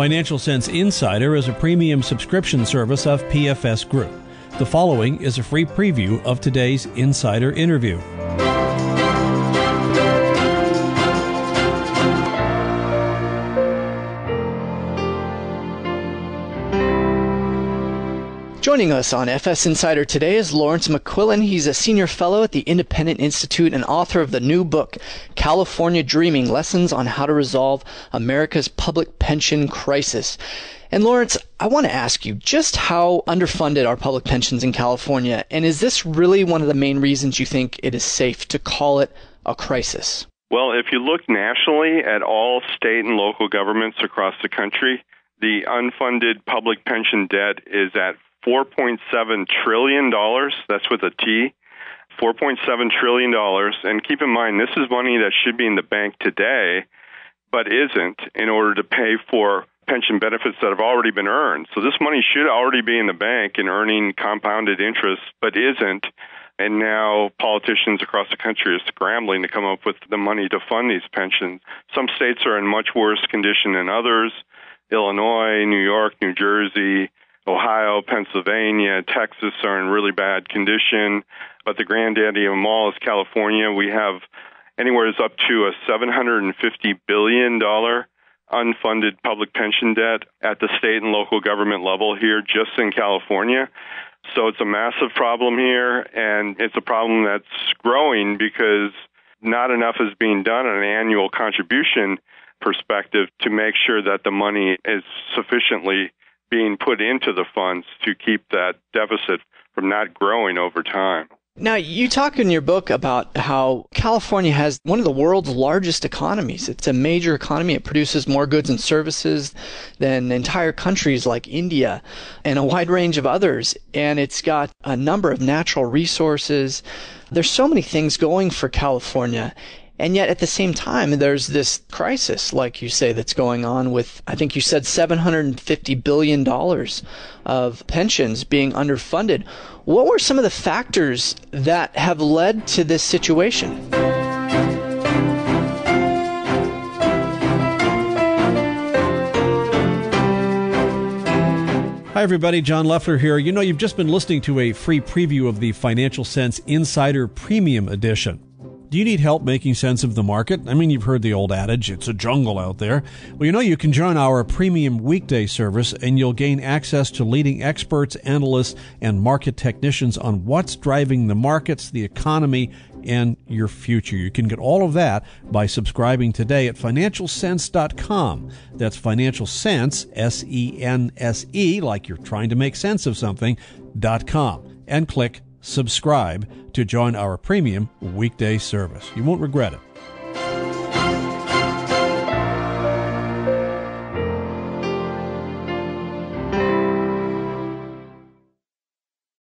Financial Sense Insider is a premium subscription service of PFS Group. The following is a free preview of today's insider interview. Joining us on FS Insider today is Lawrence McQuillan. He's a senior fellow at the Independent Institute and author of the new book, California Dreaming: Lessons on How to Resolve America's Public Pension Crisis. And Lawrence, I want to ask you, just how underfunded are public pensions in California? And is this really one of the main reasons you think it is safe to call it a crisis? Well, if you look nationally at all state and local governments across the country, the unfunded public pension debt is at $4.7 trillion. That's with a T. $4.7 trillion. And keep in mind, this is money that should be in the bank today, but isn't, in order to pay for pension benefits that have already been earned. So this money should already be in the bank and earning compounded interest, but isn't. And now politicians across the country are scrambling to come up with the money to fund these pensions. Some states are in much worse condition than others. Illinois, New York, New Jersey, Ohio, Pennsylvania, Texas are in really bad condition. But the granddaddy of them all is California. We have anywhere up to a $750 billion unfunded public pension debt at the state and local government level here just in California. So it's a massive problem here, and it's a problem that's growing because not enough is being done on an annual contribution perspective to make sure that the money is sufficiently being put into the funds to keep that deficit from not growing over time. Now, you talk in your book about how California has one of the world's largest economies. It's a major economy. It produces more goods and services than entire countries like India and a wide range of others. And it's got a number of natural resources. There's so many things going for California. And yet, at the same time, there's this crisis, like you say, that's going on with, I think you said, $750 billion of pensions being underfunded. What were some of the factors that have led to this situation? Hi, everybody. John Leffler here. You know, you've just been listening to a free preview of the Financial Sense Insider Premium Edition. Do you need help making sense of the market? I mean, you've heard the old adage, it's a jungle out there. Well, you know, you can join our premium weekday service and you'll gain access to leading experts, analysts, and market technicians on what's driving the markets, the economy, and your future. You can get all of that by subscribing today at financialsense.com. That's Financial Sense, S-E-N-S-E, like you're trying to make sense of something, .com, and click subscribe to join our premium weekday service. You won't regret it.